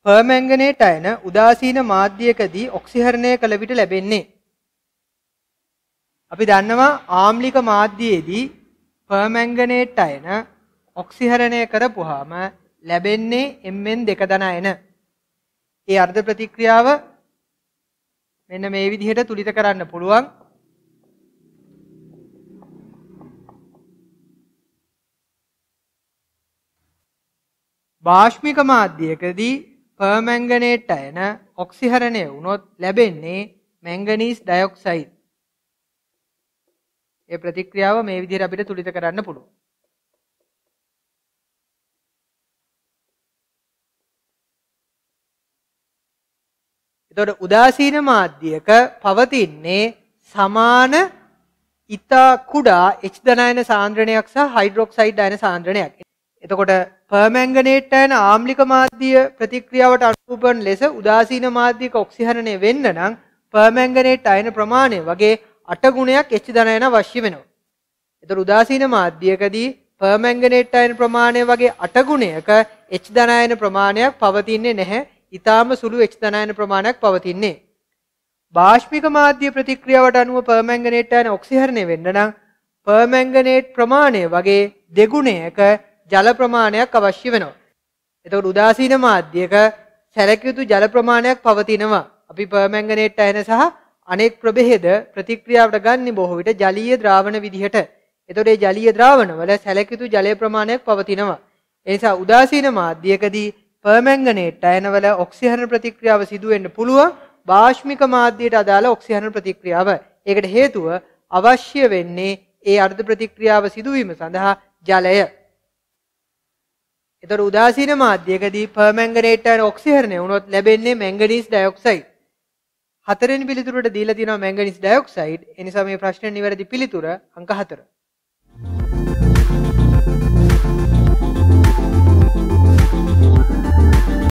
පර්මැංගනේට් අයන උදාසීන මාධ්‍යයකදී ඔක්සිහරණය කළ විට ලැබෙන්නේ. අපි දන්නවා ආම්ලික මාධ්‍යයේදී පර්මැංගනේට් අයන ඔක්සිහරණය කරපුවාම ලැබෙන්නේ Mn2 ධන අයන. ඒ අර්ධ ප්‍රතික්‍රියාව මෙන්න මේ විදිහට තුලිත කරන්න පුළුවන්. බාෂ්මික මාධ්‍යයකදී පර්මැංගනේට් අයන ඔක්සිහරණය වුණොත් ලැබෙන්නේ මැංගනීස් ඩයොක්සයිඩ්. ඒ ප්‍රතික්‍රියාව මේ විදිහට අපිට තුලිත කරන්න පුළුවන්. එතකොට උදාසීන මාධ්‍යයක පවතින්නේ සමාන ඉතා කුඩා H ධනායන සාන්ද්‍රණයක් සහ හයිඩ්‍රොක්සයිඩ් අයන සාන්ද්‍රණයක්. එතකොට පර්මැංගනේට් අයන ආම්ලික මාධ්‍ය ප්‍රතික්‍රියාවට අනුරූප වන ලෙස උදාසීන මාධ්‍යයක ඔක්සිහරණය වෙන්න නම් පර්මැංගනේට් අයන ප්‍රමාණය වගේ 8 ගුණයක් H ධනායන අවශ්‍ය වෙනවා. එතකොට උදාසීන මාධ්‍යයකදී පර්මැංගනේට් අයන ප්‍රමාණය වගේ 8 ගුණයක H ධනායන ප්‍රමාණයක් පවතින්නේ නැහැ. ඊටාම සුළු H ධනායන ප්‍රමාණයක් පවතින්නේ. බාෂ්මික මාධ්‍ය ප්‍රතික්‍රියාවට අනුව පර්මැංගනේට් අයන ඔක්සිහරණය වෙන්න නම් පර්මැංගනේට් ප්‍රමාණය වගේ දෙගුණයක ජල ප්‍රමාණයක් අවශ්‍ය වෙනවා. එතකොට උදාසීන මාධ්‍යයක සැලකිය යුතු ජල ප්‍රමාණයක් පවතිනවා. අපි පර්මැංගනේට් අයන සහ අනෙක් ප්‍රභේද ප්‍රතික්‍රියාවට ගන්න බොහෝ විට ජලීය ද්‍රාවණ විදිහට. එතකොට මේ ජලීය ද්‍රාවණ වල සැලකිය යුතු ජලයේ ප්‍රමාණයක් පවතිනවා. ඒ නිසා උදාසීන මාධ්‍යයකදී පර්මැංගනේට් අයන වල ඔක්සිහරණ ප්‍රතික්‍රියාව සිදු වෙන්න පුළුවන් බාෂ්මික මාධ්‍යයට අදාළ ඔක්සිහරණ ප්‍රතික්‍රියාව. ඒකට හේතුව අවශ්‍ය වෙන්නේ ඒ අර්ධ ප්‍රතික්‍රියාව සිදුවීම සඳහා ජලය. එතකොට උදාසීන මාධ්‍යයකදී පර්මැංගනේට් අයන ඔක්සිහරණය වුණොත් ලැබෙන්නේ මැංගනීස් ඩයොක්සයිඩ්. හතරවෙනි පිළිතුරට දීලා තියෙනවා මැංගනීස් ඩයොක්සයිඩ්. ඒ නිසා මේ ප්‍රශ්නේ නිවැරදි පිළිතුර අංක 4.